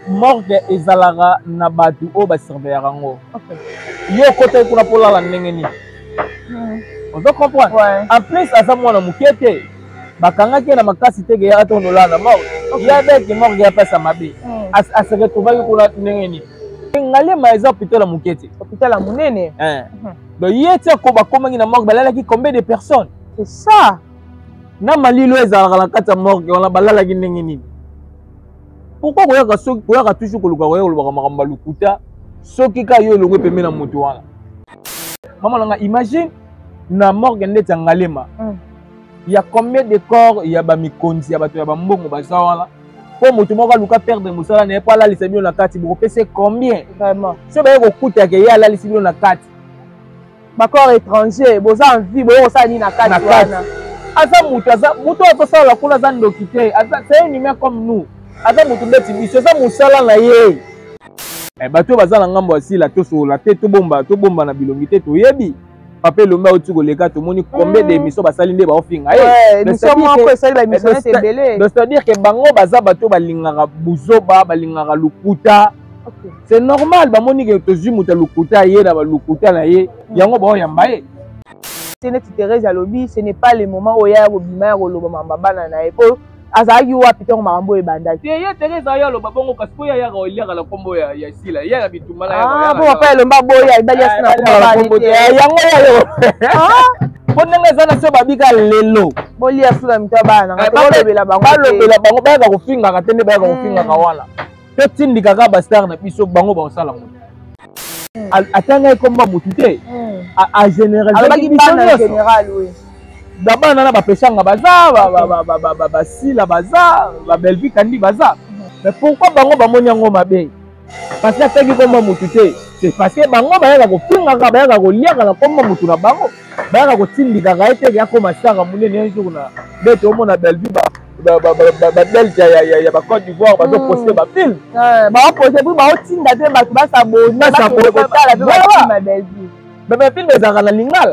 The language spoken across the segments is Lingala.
morgue ezalaka na batu o ba surveiller yango. Yo côté kuna pola la ndenge ni. On doit comprendre. En plus asa mwana mukete bakangaki na makasi tege ya atonola na morgue. Ya bête morgue ya pesa mabe. A se retrouver kuna ndenge ni. Ngalema eza hôpital la mukete. Hôpital la munene. Donc yete ko ba komangi na morgue balalaki combien de personnes? C'est ça. Na malilo ezalaka na kati ya morgue wana balalaki ndenge nini? Pourquoi koyaka soki koyaka toujours koluka koyaka lobaka makambo lukuta soki ka yo elongwe pembe na moto wana? Maman nanga imagine na morgue ndeti ya Ngalema. Il y a combien de corps il y a ba mikonzi ya bato ya bambongo baza wana? Po moto moko luka perdre musala na pas la lisabio na kati boko pese combien? Vraiment. So ba ko kuta ke ya la lisabio na kati. Ba corps étranger boza en vie boyo sa ni na kati wana. Aza muto atosala kuna za ndokite. C'est un humain comme nous. Aza mutu ndeti biso za musala na ye. Bato baza na ngambo asila tosola te to bomba na bilongi te to yebi. Papa lomba oti koleka to moni combien d'émissions basali nde ba ofinga. Émission moko esali ba émission tebele. Donc c'est-à-dire que bango baza bato balingaka buzoba balingaka lukuta. C'est normal ba moni ke tozui muta lukuta ye na ba lukuta na ye. Yango ba oyamba ye. C'est Thérèse Alobi, ce n'est pas le moment où il y a Robima Roloba Mambana na epo. Azaki wa pitong marambo e bandaki. Ye Thérèse aya lo babongo kaspo ya ya ko la kombo ya sila ya bitumala ya. Ah bon papa lomba boya ibali asina kombo ya yango ya yo. Ah bonenga zana so babika lelo. Boli asula mitabana ngakolobela bango. Balobela bango ba ka kofinga ka tende ba ka kofinga ka wana. Te tindika ka ba star na biso bango ba osala mo. Atanga komba mutute. A général. Général oui. D'abord na ba peshanga baza ba sila baza ba belvi kandi baza. Mais pourquoi bango ba moni yango mabe? Parce que tagi komba mutute. C'est parce que bango ba ya ko finga ka ba ya ko liaka na komba mutu na bango. Ba ya ko tindika ka ete ya ko masaka munene un jour na beto mo na belvi ba delta ya ba Côte d'Ivoire ba do poster ba film. Ba poster ba tinda te ba ba sabona ba ko tala ba belvi. Ba film ezaka na lingala.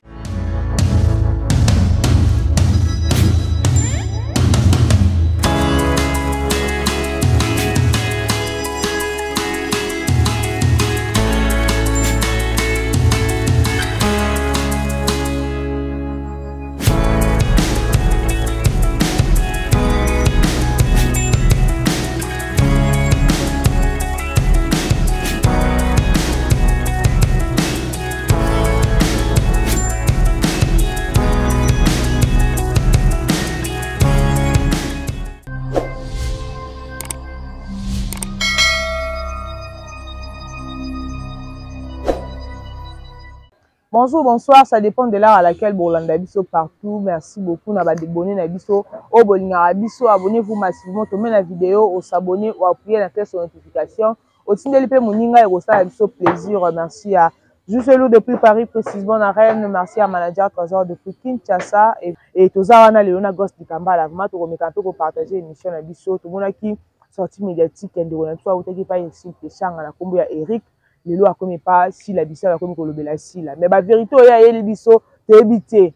Bonjour, bonsoir, ça dépend de l'heure à laquelle Bolanda Biso partout. Merci beaucoup na abonné na biso, au Bolinga Biso, abonnez-vous massivement, tombez la vidéo, au s'abonner ou appuyer la cloche de notification. Au tindeli pe moninga et au sa biso plaisir. Merci à Juste Lou depuis Paris précisément na Rennes, merci à manager Trésor depuis Kinshasa et Tozawana Léona Ghost du Kambala. Vraiment to remettre un peu pour partager l'émission na biso, tout monde qui sortie médiatique et de on a toi ou qui pas ici Changa na kombo ya Eric. Les lois comme pas si la biso comme ko lobela si la mais ba vérité ya yeli biso to éviter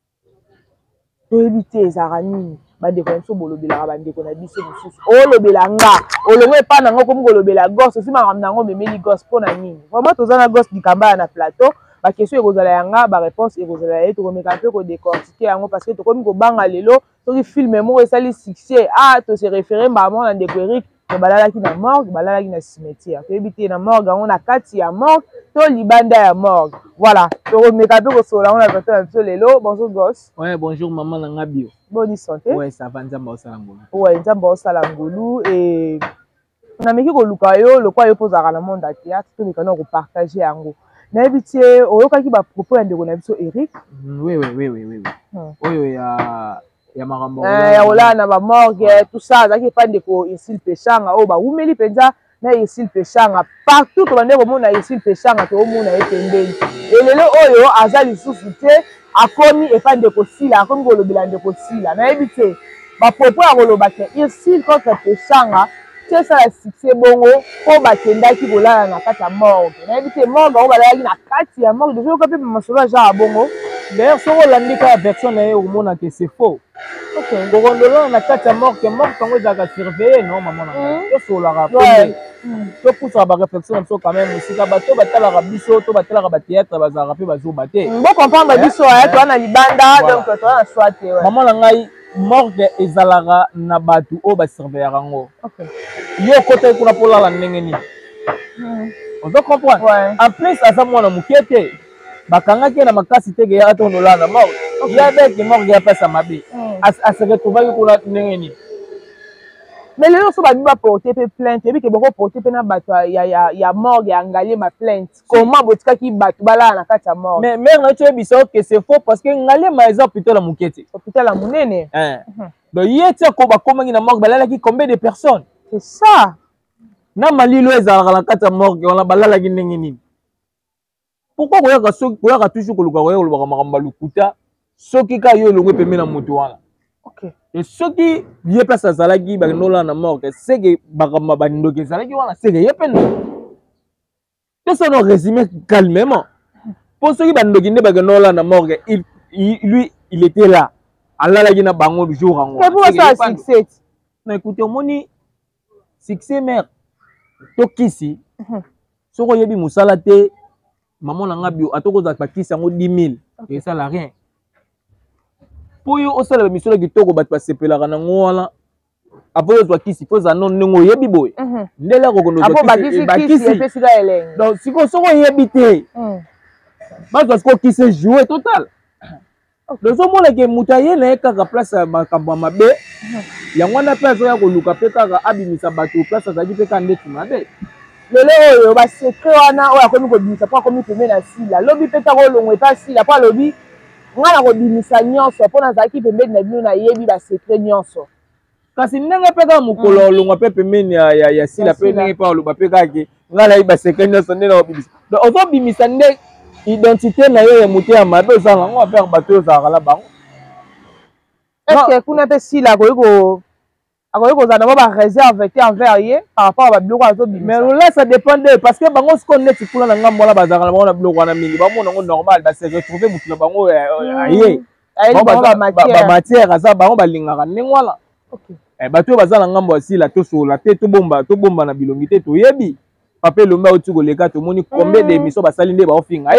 zarani ba de ko so bolobela ba ndeko na biso mususu o lobela nga o longwe pa nango comme ko lobela gosse si ma nango memeli gosse pona nini vraiment tozana gosse dikamba na plateau ba question ekozala yanga ba réponse ekozala yeto ko meka pe ko décortiquer yango parce que to komi ko banga lelo to ki film mo esali succès to se référer ba mo na ndeko Eric balalaki na morgue balalaki na cimetière to ebité na morgue on a kati ya morgue to libanda ya morgue voilà to meka pe ko sola on a fait lelo bonjour gosse. Ouais bonjour maman nanga bio. Bonne santé. Ouais ça va nzamba osala ngulu. Ouais nzamba osala ngulu et na meki ko luka yo le quoi yo posaka na monde à théâtre to meka na ko partager yango na ebité oyokaki ba propos ya ndeko na biso Eric. Oui. Oyo ya marambo ya olana ba morgue tout ça zaki pas ndeko ici pechanga o ba umeli penza na ici pechanga partout to bande ko mona ici pechanga to mona etembeli elelo oyo azali susu te akomi e pas ndeko sila akomi ko lobela ndeko sila na ebité ba propos ya koloba ke ici contre pechanga c'est ça la succès bongo po bakendaki kolala na kati ya morgue na ebité morgue o balalaki na kati ya morgue déjà ko pe masolo genre bongo D'ailleurs, si on l'a dit que la version est au monde que c'est faux. Ok. Borondolo na kati ya mort tango ezaka surveiller non maman na. To solara pe. To poussa ba réflexion so quand même musika bato batalaka biso to batalaka ba théâtre bazaka pe bazo baté. Bon comprendre biso to na libanda donc to na soit ouais. Maman na ngai morgue ezalaka na bato o ba surveiller yango. OK. Yo kote kuna pola la ndenge ni. On doit comprendre. Ouais. En plus asa mwana mukete bakangaki na makasi te ya to nolana mort. Il y a des qui morgue ya pesa mabe. À se retrouver kuna ndenge ni. Mais les gens sont pas porter plainte et puis que beaucoup porter na bato ya morgue ya ngalier ma plainte. Comment botika ki bato bala na kati ya morgue. Mais mère na tu biso que c'est faux parce que ngalier ma exemple hôpital la mukete. Hôpital la munene. Donc yete ko ba komangi na morgue balala ki combien de personnes? C'est ça. Na malilo ezalaka na kati ya morgue on la balala ki ndenge nini. Pourquoi koyaka toujours koluka koyaka makambo lukuta soki ka yo longo pembe na moto wana. OK. Et soki ye place azalaki ba nola na morgue c'est que bakamba bandoke ezalaki wana c'est que ye pende. Que ça nous résumer calmement. Pour ceux qui bandoke ne ba nola na morgue lui il était là. Alalaki na bango du jour en. C'est pour ça succès. Mais écoutez moni succès mère. Tokisi. Soko yebi musala te maman na ngabio atoko za pakisa ngo 10 000 et ça la rien. Pour yo osala misolo kitoko bat pasepelaka na ngwala apo zo kisi poza non ngo yebi boy ndela ko kondo bakisi donc siko soko yebi te parce que kisi jouer total donc so mona ke mutaye na kaka place makambo mabe yango na place ya ko luka pe kaka abimisa bato place za ki pe ka ndetu mabe lelo oyo ba secret wana oyo akomi ko bimisa po akomi pembe na sila lobi pe ta ko longwe pa sila po lobi ngana ko bimisa nyonso po na zaki pembeni na bino na yebi ba secret nyonso kasi ndenge pe ka mukolo longwa pe pembeni ya sila pe ndenge pa loba pe kaki ngana yi ba secret nyonso ndenge na bimisa donc ozo bimisa ndenge identité na yo ya muté ya mabe osala ngo faire bato osala la bango est-ce que kuna pe sila ko akoki kozala na ba réserve te envers ye par rapport à ba biloko azo bimisa mais là ça dépend de parce que bango ce qu'on est tikula na ngambo la bazaka na bango na biloko wana mingi bango nango normal ba se retrouver mutu na bango aye ba matière aza bango balingaka ndenge wana OK bato bazala ngambo asila to sola te to bomba na bilongi te to yebi papa lomba oti koleka to moni combien de émissions basali nde ba ofinga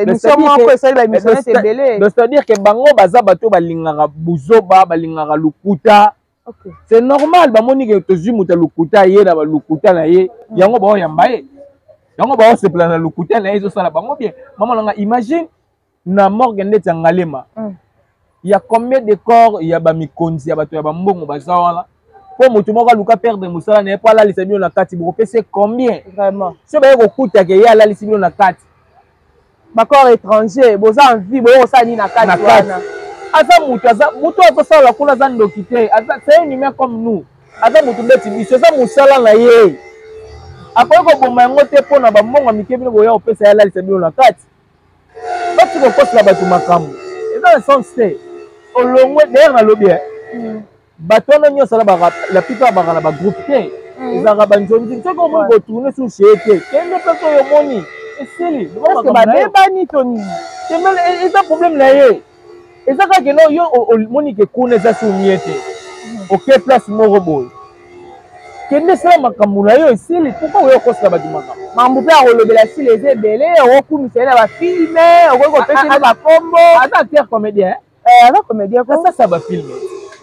c'est-à-dire que bango baza bato balingaka buzoba balingaka lukuta. OK c'est normal ba moni ke tozui muta lukuta ye na ba lukuta na ye yango ba yamba ye yango ba se plana lukuta na ye zo sala bango bien maman nga imagine na morgue ndeti ngalema il y a combien de corps il y a ba mikonzi ya bato ya ba mbongo baza wana po mutu moko luka perdre musala na pa la lisabino na kati boko pese combien vraiment so ba ko kuta ke ya la lisabino na kati ba corps étranger boza en vie boyo sani na kati wana aza mutu azosala kuna aza ndoki te c'est un humain comme nous aza mutu ndeti biso eza musala na ye akoki koboma yango te mpo na bambongo mike bino boya kopesa ya lalisa bino na kati bati kokosela bato makambo eza na sens te olongwe d'ailleurs nalobi bato wana nyonso la plupart baka na bagroupe te ezalaka banzonzi soki omoni kotourne sur chie te kende place oyo omoni esili babebani to nini eza problème na ye eza kaka no yo omoni ke kuna eza sumie te oke place moko boye kende sala makambo na yo esili pourquoi oyo okosela bato makambo mpe akolobela sila eza ebele okokumisa ye na bafilme okoki kopesa na bakombo aza acteur comédien aza comédien asasa bafilme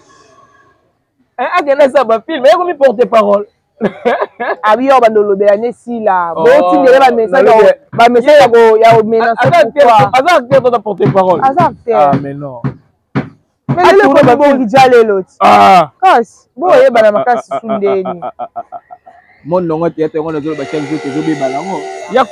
akende asala bafilme ekomi porte parole abi oyo bandolobela ne sila botindele bamessage ya komenansa aza acteur tota porte parole aza acteur mais non elekobongi lelo ti kasi boyebana makasi su ndeni mondongo théâtre ngo nazoloba chaque jour tozobebana yango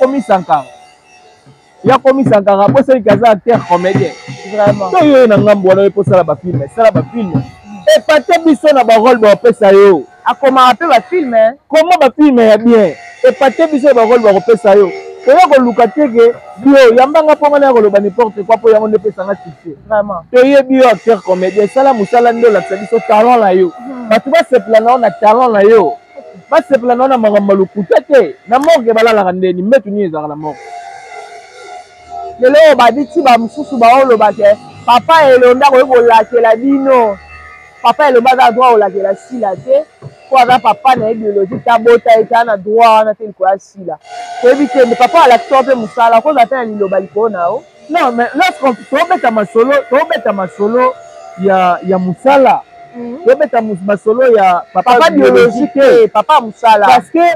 yakomi sankara bosaliki aza acteur comédien vraiment to yo na ngambo wana eposala bafilme esala bafilme epate biso na barole bakopesa yo akomaka mpe bafilme koma bafilme ya bien epate biso na barole bakopesa yo toya koluka teke bio yambanga mponga na ya koloba n'importe quoi mpo yango nde epesanga succès vraiment toyebi yo acteur comédien esala mosala nde olakisa biso talent na yo bato basepela na yo na talent na yo basepela na yo na makambo lokuta te na morgue balalaka ndeni mbetu nini ezalaka na morgue lelo babiti ba mususu ba oloba ke papa elonda ko bolakela bino papa elomba za droit olakela sila te po aza papa na biologie tabota eta na droit wana te ko asila ko ebite mais papa alakito pe musala ko za te na liloba likolo nao non mais lorsqu'on tobeta masolo ya musala tobeta masolo ya papa biologique papa musala parce que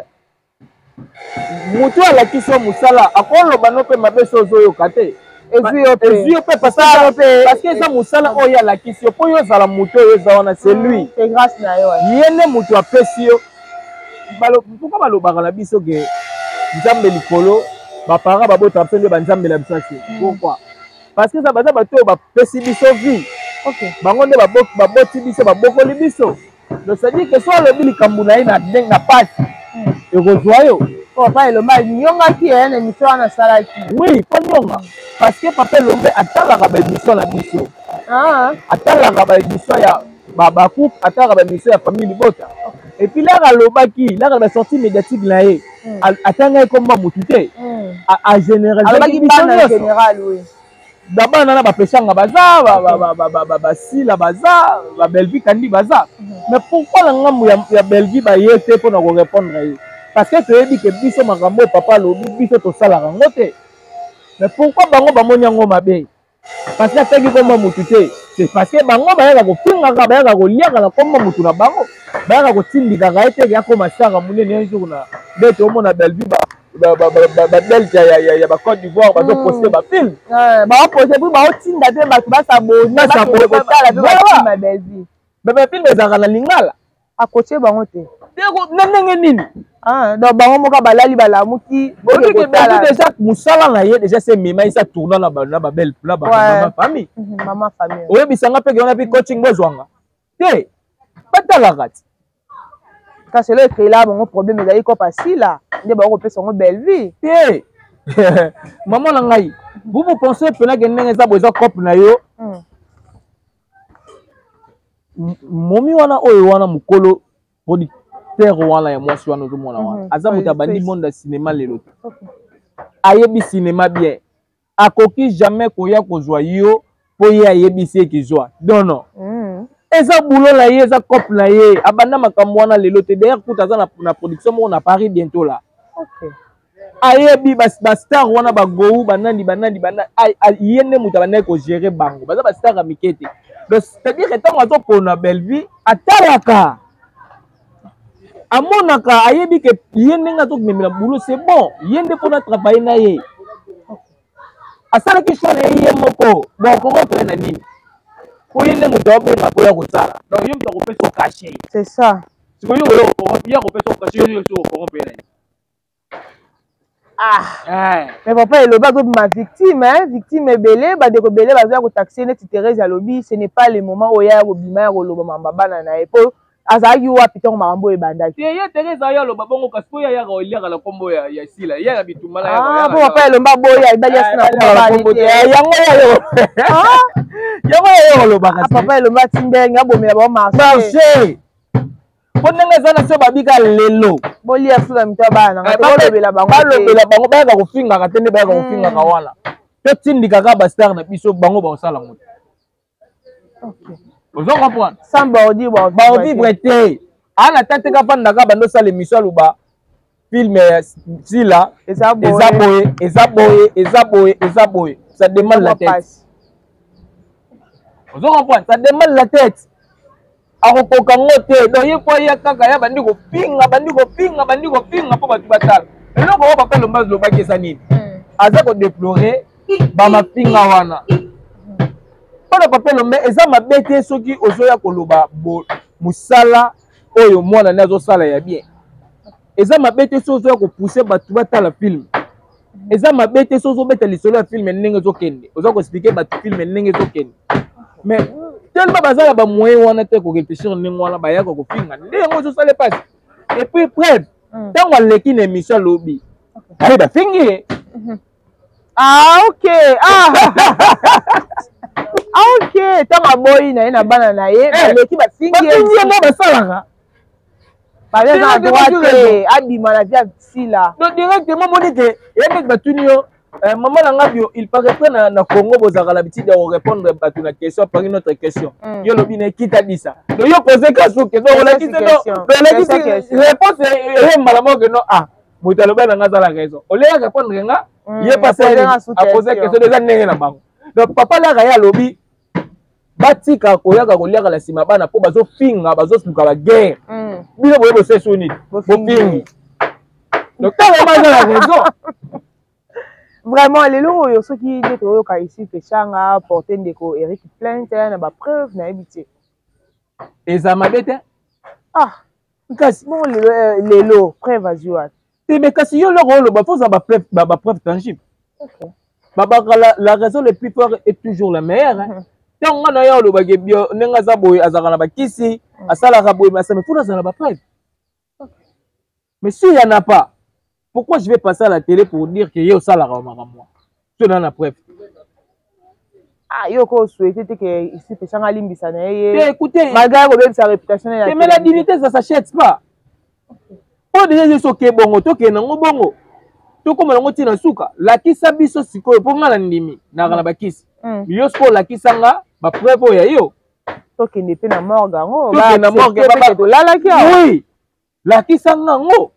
mutu alakisi yo musala akoloba no mpe mabe so ozoyoka te ezwi yo mpe parce que eza musala oyo alakisi yo mpo yo ozala mutu oyo eza wana c'est lui ye nde mutu apesi yo pourkua balobaka na biso ke nzambe likolo bapara babotaka mpe nde banzambela biso ase pourkui parce que eza baza bato oyo bapesi biso vie bango nde baboti biso babokoli biso donc c'est-à-dire que so alobi likambo na ye na pasi ekozwa yo papa elomba nyongaki ye na émission wana asalaki oui po nyonga parce que papa elombe atalaka baémission na biso atalaka baémission ya bacouple atalaka baémission ya famille libota et puis laka alobaki laka basortie médiatique na ye atangaki komba motu te agénéralaki biso nyonso d'abord nana bapesanga baza basila baza babelvi kandi baza mais pourquoi na ngambo ya belvi baye te mpona korépondre ye parce que toyebi ke biso makambo papa alobi biso tosalaka yango te mais pourquoi bango bamoni yango mabe parce que ataki komba motu te c'est parce que bango bayaka kopingaka bayaka koliaka na komba motu na bango bayaka kotindikaka ye te akoma saka monene un jour na nde toomona belvi babelge ya bacote d'ivoire bazoposte bafilme baoposte mpo baotinda mpe bato basabonakotala bafilme ezalaka na lingala akotie bango te na ndenge nini donc bango moko balali balamuki déjà mosala na ye déjà se mema esa tourna na famille oyebisanga mpe keona mpe coaching bozwanga te batalaka ti kasi elo ekreela bango problème ezali kopa sila nde bango kopesa yango belle vie te mama na ngai vous pensez penake ndenge eza bo eza cope na yo momi wana oyo wana mokolo producteur wana ya mwasi wana ozomona wana aza moto abandi monde ya cinéma lelo te ayebi cinéma bien akoki jamais koya kozwa yo mpo ye ayebisi ekizwa non non eza boulot na ye eza cope na ye abanda makambo wana lelo te d'ailleurs kuta aza na production moko na Paris bientôt là ayebi bastar wana bagou banandi ye nde moto abandaki kogere bango baza bastar ya mike te donc c'est-à-dire ntango azopona belvi atalaka amonaka ayebi ke ye ndenge azomemela boulot c'est bon ye nde mpona travaille na ye asalaki choix na ye moko bon kokopele na nini po ye nde moto abenga koya kosala donc yo moto akopesa okache c'est ça sikoyo ya kopesa okache yo nyonso okokopele na nini mais papa elobi azobima victime ebele bandeko ebele bazoya kotaxie neti Thérèse alobi ce n'est pas le moment oyo ya kobima ya koloba mamba bana na ye po azalaki wapi ntango makambo oyo ebandaki ye Thérèse aya aloba bongo kasi po yayaka oliaka na kombo ya sila yaka bitumba na po papa elomba boya ebali asi na yango yayo olobaka papa elomba timbenge abomela bao marché po ndenge eza na so babika lelo bolia sula mito bana balobela bango bayaka kofingaka te nde bayaka kofingaka wana totindikaka bastar na biso bango baosala ngo te ozo comprendre sans baovivre te ana tante kafandaka bandosala émission aluba filme ya sila eza boye ça demande la tête ozo comprendre ça demande la tête akokoka ngo te donc ye po ya kaka ya bandi kopinga mpo bato batala eloko oyo papa elomba lobaki eza nini aza kodeplore bamapinga wana mpona papa elomba eza mabe te soki ozoya koloba mosala oyo mwana nde azosala ya bien eza mabe te soki ozoya kopousse bato batala filme eza mabe te soki ozobeta lisolo ya filme ndenge ezokende oza koexplike bato filme ndenge ezokende mais tellement bazala ba moyen wana te ko réfléchir ndenge wana bayaka kofinga nde yango ezosala pasi et puis preuve ntango aleki na émission lobi aye bafingi ok ntango aboyi na ye na bana na ye baleki bafingi yango basalaka bazeza droit te abima na via sila donc directement moni ke ye ndeti batuni yo Maman Langabio, il paraît que na Congo, vous avez l'habitude de répondre à une question par une autre question. Yo le bine qui t'a dit ça. Donc yo posé question, on a dit non. Réponse est malamment que non. Ah, Moutaloba n'a pas la raison. Au lieu de répondre, il est passé à poser question des années là bas. Donc papa là gaya lobby. Batika koyaka koliaka la sima bana po bazo finga bazo suka la guerre. Bino boye bo sesoni. Bo fingi. Donc t'as vraiment la raison. Vraiment, les lots, il y a ceux qui disent ici que Changa porté ndeko Eric plainte na ba preuve na habité. Et ça m'a bête. Ah, bon les lots preuve à jouer. Mais kasi yo le rôle ba faut ça ba preuve tangible. OK. La raison le plus fort est toujours la meilleure. Tant on a yo le ba gebio nenga za boy azaka na ba kisi, asala ka boy mais ça me faut ça na ba preuve. Mais s'il y en a pas, pourquoi je vais passer à la télé pour dire que yo ça la moi? Tu n'en as preuve. Ah, yo ko souhaité que ici Changa limbisa na yé. Mais écoutez, malgré que sa réputation mais la dignité ça s'achète pas. Pour déjà je suis que bongo to ke nango bongo. To comme nango tina suka, la kisa biso sikoyo pour ngala ndimi na kana bakisi. Yo sko la kisanga ba preuve ya yo. To ke ne pe na morgue ngo. To ke na morgue baba to lala ki. Oui. La kisanga ngo.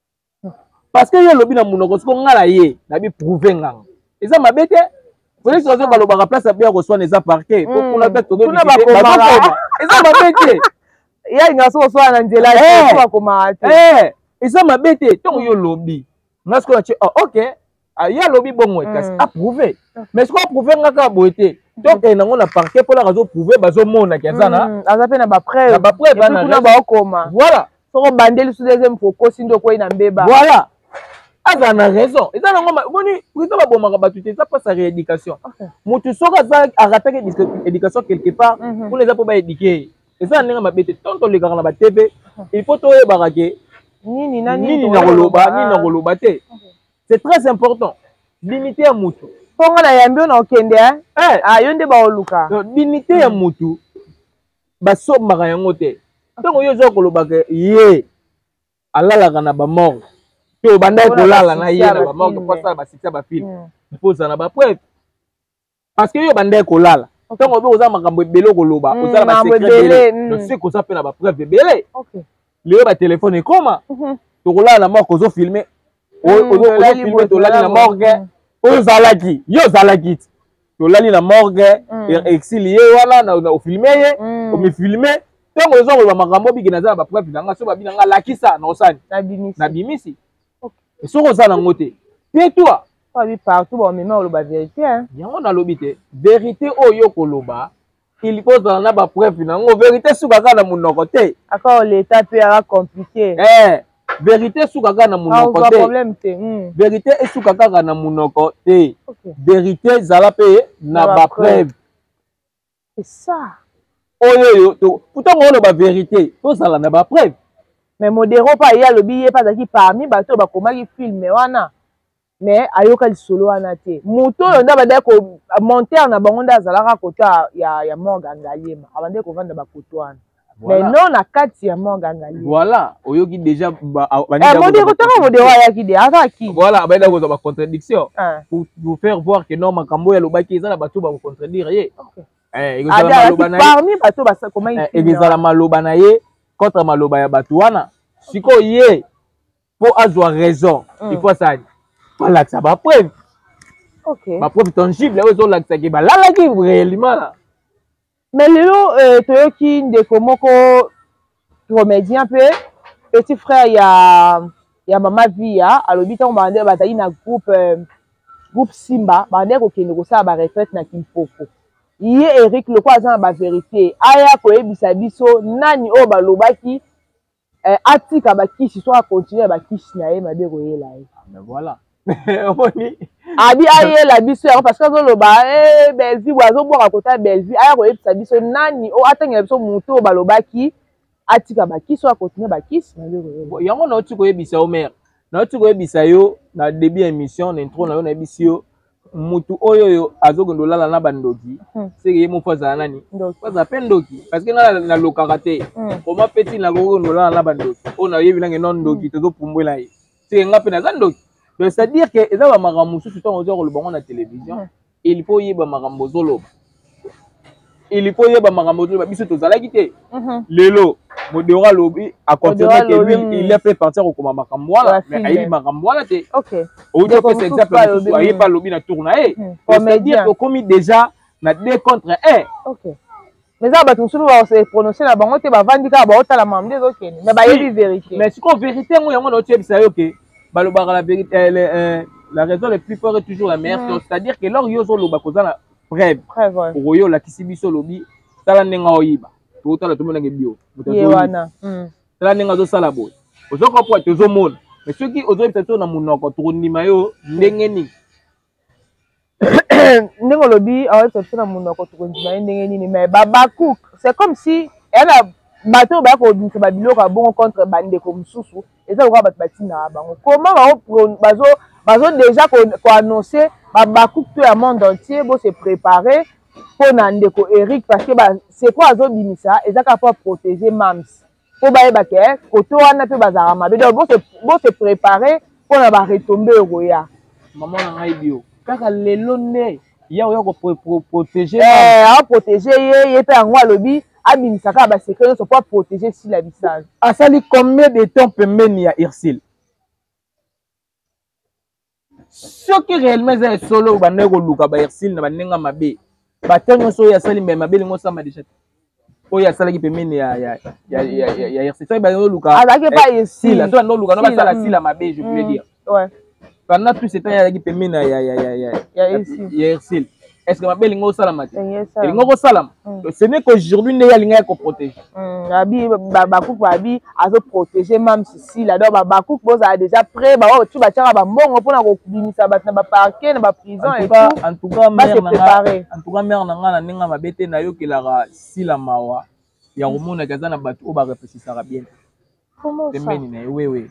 Parce que yo lobi na munoko siko ngala ye, na bi prouver nganga. Eza mabete. Vous êtes sur le place à bien reçoit les parquets. Pour qu'on a peut-être tout le monde. Eza mabete. Ya ngaso so na nzela ko koma te. Eza mabete. Ton yo lobi. Ngasko na OK. Ya lobi bongo kasi approuver. Mais ce qu'on prouver ngaka boité. Donc na ngona parquet pour la raison prouver bazo mona kiazana. Aza pe na ba preuve. Na ba preuve na ba koma. Voilà. Soko bandeli sous deuxième foko sindo ko ina mbeba. Voilà. Aza na raison. Eza na ngoma boni président ba bomaka batuté ça passe à rééducation. Mutu soka za arrêter éducation quelque part pour les apo ba éduquer. Eza ndenge mabete tonto le garana ba TV. Il faut toye barake. Nini na koloba te. C'est très important. Limiter ya mutu. Ponga na yambi na okende yonde ba oluka. Limiter ya mutu ba somaka yango te. Donc yo zo koloba ke ye alala na ba mort. To banda kolala na ye na ba mort pour ça ba sita ba film. Pour ça na ba preuve. Parce que yo banda kolala. Donc obe oza makambo ebelo koloba, oza ba secret belé. Donc c'est ko ça pe na ba preuve belé. OK. Le ba téléphone e koma. To kolala na mort ko zo filmer. Ozo filmer to lali na morgue. Oyo zalaki, yo zalaki. To lali na morgue, exilié wana na filmer ye, o me filmer. Tant que les gens makambo bigi na za ba preuve na nga so ba binanga lakisa na osani na bimisi. OK. Et so ko za na ngote. Et toi, pas bi partout ba mema o ba vérité hein. Yango na lobité. Vérité oyo koloba, il faut na ba preuve na ngo vérité suka na munoko te. Encore l'état peut être compliqué. Vérité suka na munoko te. Problème te. Vérité e suka na munoko te. Vérité zala pe na ba preuve. C'est ça. Pourtant on a la vérité, tout ça na ba preuve. Mais modéro pas ya lobi pas qui parmi bato ba koma ki filme wana. Mais ayoka li solo wana te. Moto onda ba ko monter na bango nda zalaka kota ya morga ngaliema. Abande ko vanda ba kotoana. Mais non na kati ya morga ngaliema. Voilà, oyoki déjà modéro tanga modéro ya ki de ata ki. Voilà, ba ko ba contradiction. Pour vous faire voir que non makambo ya lobaki ezala bato ba ko contredire ye. OK. Parmi bato basa comment il ezala maloba na ye contre maloba ya bato wana siko ye pour avoir raison il faut ça voilà ça va preuve. OK ba preuve tangible ozo lakisa ke ba lala ki réellement là. Mais lelo toyoki ndeko moko comédien peu petit frère ya mama via alobi tango bande batali na groupe Simba bande ko kende ko sa ba retraite na Kimpopo. Iye Eric le quoi za ba vérité aya ko ebisa biso nani o balobaki atika ba kishi so a continuer ba kishi na ye mabe ko yela ye. Mais voilà. Oni abi aye la biso parce que zo loba Bellevue wazo boka kota Bellevue aya ko ebisa biso nani o atengela biso muto o balobaki atika ba kishi so a continuer ba kishi mabe ko yela. Yango na otiko ebisa o mère. Na otiko ebisa yo na début émission na intro na yo na ebisio mutu oyo azogondo lala na bandoki c'est que mo faza nani faza pendoki parce que na lokaka te comment petit na gogondo lala na bandoki on a yebi nange non ndoki to pumbwela ye c'est nga pe na zandoki Donc c'est-à-dire que eza ba makambo susu tant ozo le bango na télévision, il faut yeba makambo zolo. Il faut yeba makambo zolo biso tozalaki te. Lelo Modéora Lobi a confirmé que lui il a fait partir au comment makambo wala mais ayi makambo wala te. OK. Au lieu que c'est exemple ayi pas Lobi na tourner. C'est-à-dire que comme déjà na 2 contre 1. OK. Mais ça ba tout sulu ba se prononcer na bango te ba vandika ba otala mamde zokene mais ba yebi vérité. Mais ce qu'on vérité moi yango na tie bisa yo ke balobaka la vérité la raison le plus fort est toujours la meilleure. C'est-à-dire que lors yo zo loba kozana preuve pour yo la kisibiso lobi tala nenga oyiba to tala to monanga bio yewana tala nenga zo sala boy ozo ko to zo mona mais ceux qui ozo peut-être na munoko to ndima yo ndenge ni ndenge lobi awa peut-être na munoko to ndima ndenge ni mais babaku c'est comme si yana bato ba ko dinka ba biloko bon contre bande comme susu eza ko ba batina bango comment bazo déjà ko annoncer babaku to ya monde entier bo se préparer pour Nandeko Eric parce que c'est quoi azo bimisa ezaka pour protéger Mams pour ba yeba ke koto wana pe bazara mabe donc bo se préparer pour na ba retomber roya maman na ngai bio kaka lelo ne ya ko protéger ye pe angwa lobi abimisa ka ba secret so pour protéger si la visage asali combien de temps pembeni ya Irsil ce qui réellement est solo bandeko luka ba Irsil na banenga mabe batango so ya sali mais mabe lingo sama déjà oyo asala ki pembeni ya Irsil so ba luka azaki pa Irsil so no luka no ba sala sila mabe je voulais dire ouais pendant tout ce temps ya ki pembeni ya Irsil est-ce que mabe lingo salama te lingo ko salama ce n'est qu'aujourd'hui ne ya linga ko protéger abi bakuku abi azo protéger même si là donc bakuku boza déjà prêt ba tu ba tira ba mbongo pona ko bimisa ba na ba parquet na ba prison et tout en tout cas mère na nga na ninga mabete na yo kelaka sila mawa ya komona kaza na bato o ba réfléchissaka bien pembeni na oui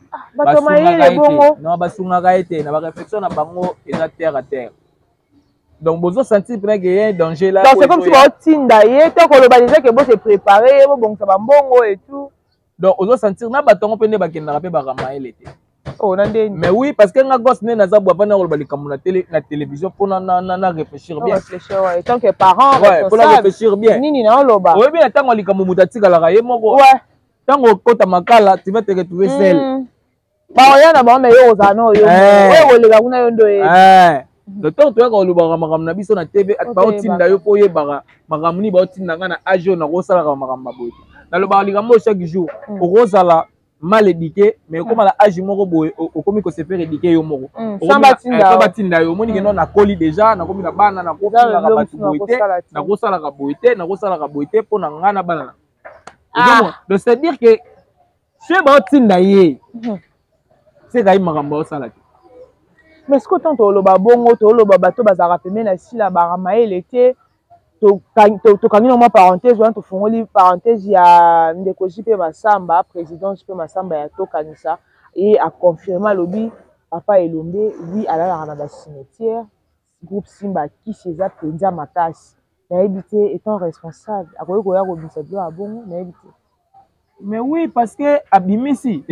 basungaka ete na ba réflexion na bango eza terre à terre. Donc, vous sentez qu'il y a un danger là. Donc, c'est comme si vous tindaye, tant qu'on le disait que vous se préparez, bon, ça va bon et tout. Donc, vous sentez que vous pouvez pas oh, mais oui, parce que nous gosse ne zabu pas na télévision pour réfléchir bien. Réfléchir, ouais. Tant que parents, pour réfléchir bien. Nini na loba. Oui, bien tant qu'on li kamu mutatika la raye moko. Ouais. Tant qu'on kota makala, tu vas te retrouver seul. Ba oya na ba mais yo ozano yo. Ouais, le ga kuna yo ndo e. Le temps tu as quand le baram na biso na TV ba otinda yo po yebaka makamni ba otinda nga na ajo na kosala ka makamba boy na lo ba likambo chaque jour okozala mal éduqué mais comme la age moko boy okomi ko se faire éduquer yo moko sans batinda yo moni ke non na koli déjà na komi na bana na kofi na ka batu boyté na kosala ka boyté po na nga na bana donc c'est dire que c'est ba otinda ye c'est ga makambo osala. Mais ce que tant toloba bongo toloba bato bazara pemé na sila barama elete to kanino ma parenthèse on to fongoli parenthèse ya ndeko jipe masamba président jipe masamba ya to kanisa et a confirmé lobi papa Elombe oui ala na ba cimetière groupe Simba qui ceza penza matasi na éviter étant responsable akoyi ko ya ko bisa bio abongo na éviter. Mais oui, parce que Abimisi,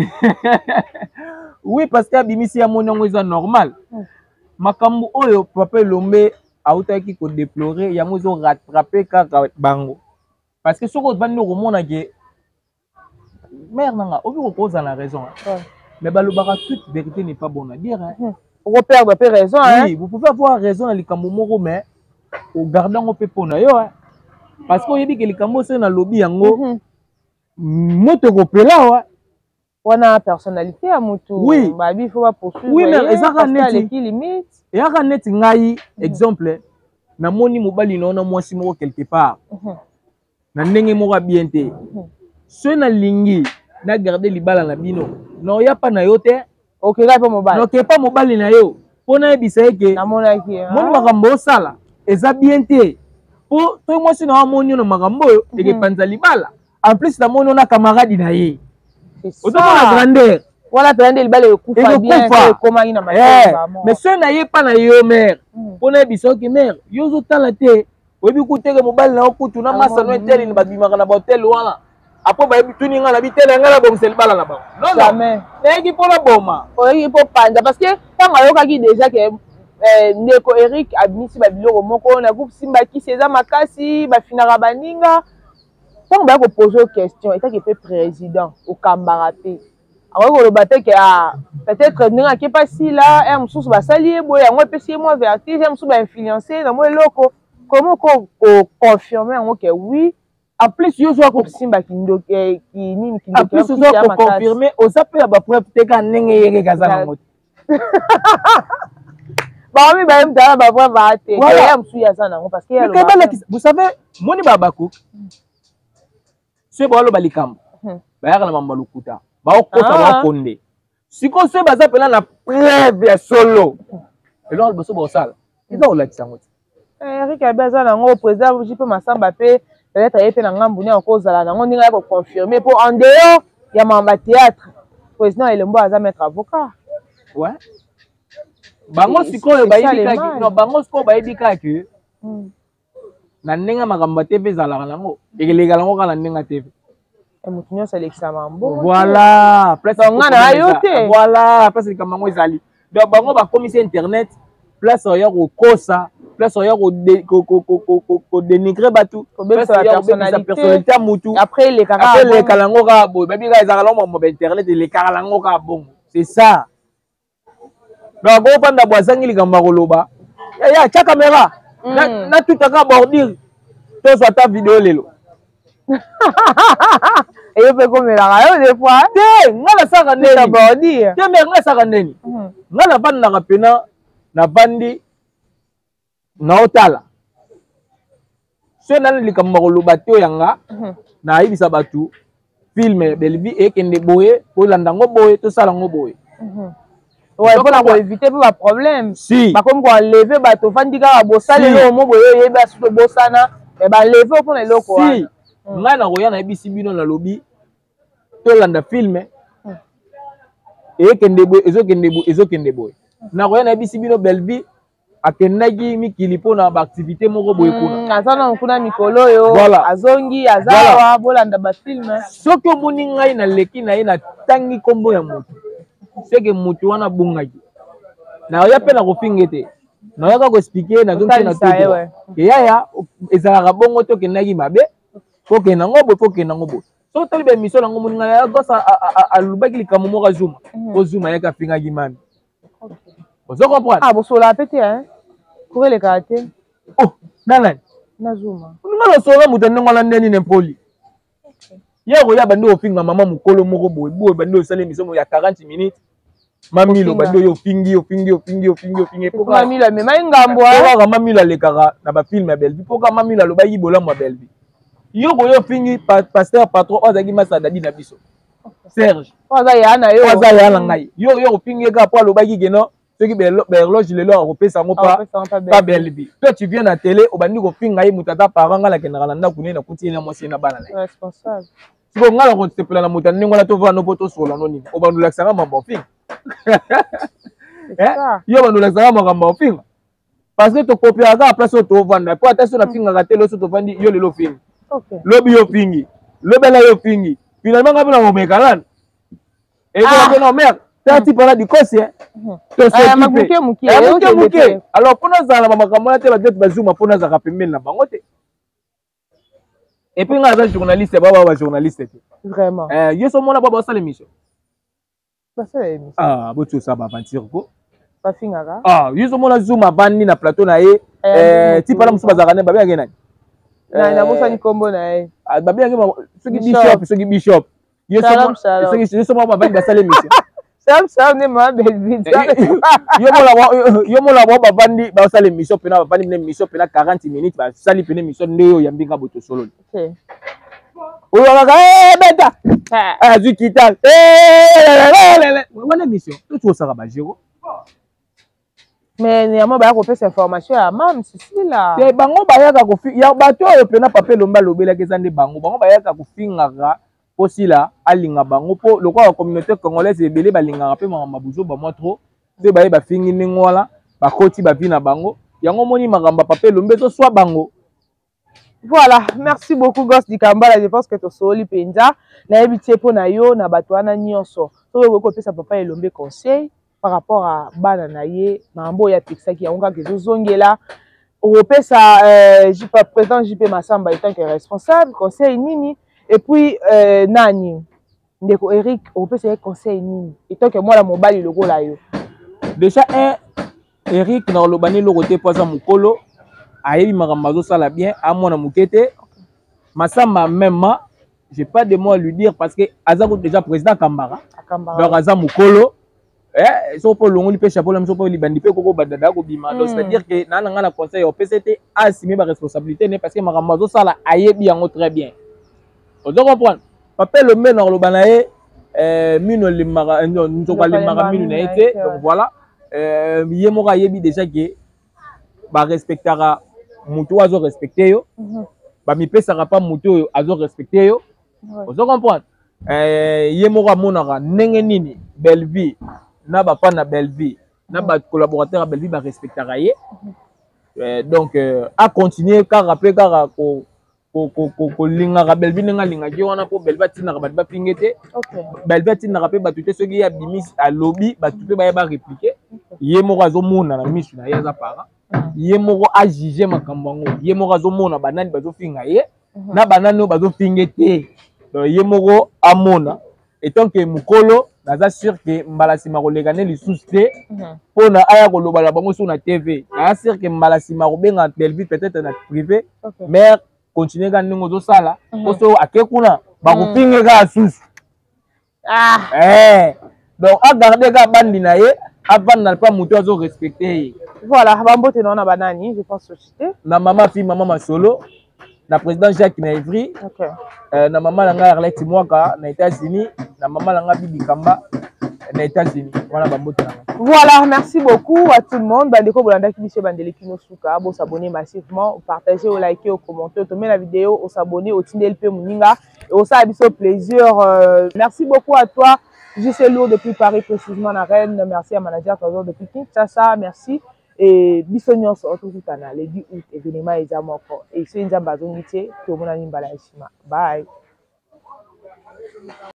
oui, parce que Abimisi a mon nom est normal. Makambo oyo papa Elombe a outaki ko déplorer, ya mozo rattraper kaka bango. Parce que ce qu'on va nous remonter que mère nanga, obi ko cause la raison. Mais balobara toute vérité n'est pas bonne à dire hein. Vous perdre peu raison hein. Oui, vous pouvez avoir raison na likambo moko mais au gardant au pepo na yo hein. Parce que yebi que likambo c'est na lobby yango. Moto kopela wa wana personnalité à mutu oui babi il faut pas poursuivre oui mais ezaka neti limite et aka neti ngai exemple na moni mobali na mwasi moko quelque part na ndenge moko bien te so na lingi na garder libala na bino no ya pa na yo te OK là pas mobali no ke pa mobali na yo pona ebisa eke na monaki moni makambo sala eza bien te po to mwasi na moni na makambo eke panza libala. En plus, la mono na camarade na ye. C'est ça. La grandeur. Voilà, grandeur, il va le coup bien. Comment il n'a pas mais ce n'est pas na yo mère. Pour na biso ki mère. Yo zo tala te. Obi kuté ke mobile na okutu na masa no tel ni babima na hotel wana. Apo ba bi tuninga na bi tel nga na bon sel bala na ba. Non jamais. Mais qui pour la boma. Il faut pas parce que Tant ayokaki déjà que ndeko Eric abimisi babiloko moko na groupe Simbaki César Makasi bafinaka baninga. Tant ba ko poser question et que président au Kambarate. Alors le bataille que peut-être n'inga qui pas si là un sous ba salier boy moi pesi moi vertige un sous ba influencer dans moi loko comment ko confirmer que oui. En plus, yo soit Simba qui nini qui en plus soit confirmer au sapé ba preuve te ka nenge yeke kaza ngoto. Bah oui bah même dans ba preuve ba te. Voilà, parce que vous savez, moni babako. Ce bolo balikam. Ba yaka na mambalukuta. Ba okota ba konde. Siko se baza pela na preuve ya solo. Et là le bosso ba sala. Ils ont la tsangoto. Eric abaza na ngo président jipe masamba pe peut-être ayé na ngambu ni encore zala na ngo ninga ko confirmer pour en dehors ya mamba théâtre président Elembo aza mettre avocat. Ouais. Bango sikoyo bayidika ki no bango sikoyo bayidika ki na ndenge makambo TV zalaka nango ekelega nango kala ndenge TV e mutu nyonso alekisa mambo voilà place ngana ayo te voilà place likambo ezali donc bango bakomisi internet place oya kokosa place oya ko dénigrer batu place oya ko personnalité ya mutu après les kalango ka boy babi ka ezala longo mo internet les kalango ka bon c'est ça. Donc on prend d'abord zangi ligamba koloba ya cha caméra na tout aka bordir to soit ta vidéo lelo et yo pe komela yo des fois te ngala saka neni bordir te mais ngala saka neni ngala banda na pena na bandi na otala so na ligamba koloba te yanga na ibisa batu film belbi ekende boye ko landa ngo boye to sala ngo boye. Ouais, il faut éviter pas problème. Si. Par contre, quand lever bateau, fandi ka bossa le lo mo boye yeba su to bossana, e ba lever pour le loko. Si. Nga na roya na bisi bino na lobby. To landa film. Ekende boye, ezokende boye. Na roya na bisi bino belbi akendaki mikili pona ba activité moko boye kuna. Azana kuna mikolo yo, azongi, azawa bolanda ba film. Soki omoni ngai na leki na ye na tangi kombo ya mutu. C'est que mutu wana bungaki na ya pe na kofingete na ya ko expliquer na zonke na tout et ya ezalaka bongo to kenaki mabe ko ke nango bo ko ke nango bo so tali be mission nango muninga ya gosa alubaki likamo moka zuma ko zuma ya ka fingaki mami vous comprenez ah bo sola pete hein pour les karaté oh nana na zuma ngalo sola mutu ndengala ndeni nempoli ya ko ya bando ofinga mama mukolo moko boye boye bando osale mission ya 40 minutes. Mamilo bado yo fingi pourquoi mamilo mais mai ngambo pourquoi mamilo lekaka na ba film ya Belbi pourquoi mamilo lo bayi bolamwa Belbi yo ko yo fingi pasteur patron ozaki masa dadi na biso Serge oza ya na yo oza ya na ngai yo fingi ka po lo baki geno soki berloge lelo a repesa ngo pa Belbi toi tu viens na télé obandi ko finga yi mutata paranga la kenaka na ndaku ne na kuti na mwasi na bana na responsable siko ngala ko tepela na mutani ngola to va no poto solo noni obandu laksanga mambo finga yo bando laksanga makambo finga parce que to copier aga place to vanda po attention na finga ka telo so to vandi yo lelo finga okay lobi yo fingi lobela yo fingi finalement ngapi na momekalana et ko na mer tati para di kosi to so muke alors pona zala makambo na te ba tete bazuma pona zaka pembeni na bango te et puis nga za journaliste baba journaliste vraiment yo so mona baba sala émission ah botu sa ba aventure ko ba fingaka yo so mona zuma bandi na plateau na ye ti pala musu bazaka ne babe ngena na bosa ni kombo na ye babe ngema soki bishop yo so mona bandi ba sala émission ça ne m'a belbi yo mola ba bandi ba sala émission pena ba bandi ne émission pena 40 minutes ba sali pena émission ndeyo ya mbinga boto solo okay oyo kaka beta azwi kita wana émission tout ça ba jero mais néanmoins ba ko pesa information ya mam sisila te bango bayaka ko ya bato oyo pena pape lomba lobela kezande bango bayaka ko fingaka posila alinga bango po lokwa la communauté congolaise ebele balingaka pe mabuzo ba moi trop te baye ba fingi ningola ba koti ba vina bango yango moni makamba pape lombe to swa bango. Voilà, merci beaucoup Gosse Dikambala, je pense que tu soli penza na ebité po na yo na bato wana nyonso to ko pesa papa elombe conseil par rapport à bana na ye mambo ya texaki ya onga kezo zongela opesa président JP Massamba étant que responsable conseil nini et puis nani ndeko Eric opesa conseil nini étant que moi la mobali lokola yo déjà Eric na lobani lo côté poza mukolo ayebi makambo azosala bien amona mukete Massamba même j'ai pas de mots à lui dire parce que Azako déjà président Kambara donc Aza mukolo so po longoli pe chapeau la so po libandi pe koko badada ko bima donc c'est à dire que na nga la conseil au PCT assumer ba responsabilité parce que makambo azosala ayebi yango très bien on doit comprendre papa le men na lobana mino le mara nzoka le mara mino na été donc voilà yemora yebi déjà que ba respectera mutu azo respecter yo ba mi pesaka pas mutu azo respecter yo on doit comprendre yemora monaka ndenge nini belle vie na ba pa na belle vie na ba collaborateur belle vie ba respectera ye donc à continuer car rappeler car ko linga belle vie nga linga ki wana po belle vie tina ba ba pingete belle vie tina rappeler ba tuté soki ya bimis à lobby ba tuté ba répliquer ye moko azomona na misu na ye za para ye moko a juger makambo ngo ye moko azomona banani bazo finga ye na banani bazo fingete donc ye moko amona et tant que mukolo naza sûr que mbalasima kolega ne lisusu te pona aya koloba la bango sur na TV naza sûr que mbalasima kobenga belle vie peut-être na privé mais continuer ka ndingo zo sala oso akekuna ba kopinga ka susu donc a garder ka bandi na ye avant na pas mutu azo respecter voilà bambote na banani je pense société na mama fille mama masolo na président Jacques na Ivry na maman langa Arlette Mwaka na États-Unis na maman langa Bibi Kamba na États-Unis voilà merci beaucoup à tout le monde bandeko bolanda ki biso bandele kino suka bo s'abonner massivement partager ou liker ou commenter to mettre la vidéo ou s'abonner au tindel pe muninga et au ça biso plaisir merci beaucoup à toi JC Lourd depuis Paris précisément na Rennes merci à manager toujours depuis Kinshasa merci et bisognos otokutana le 10 août événement ezamoko et c'est nzamba zongité to mona nimbala yashima bye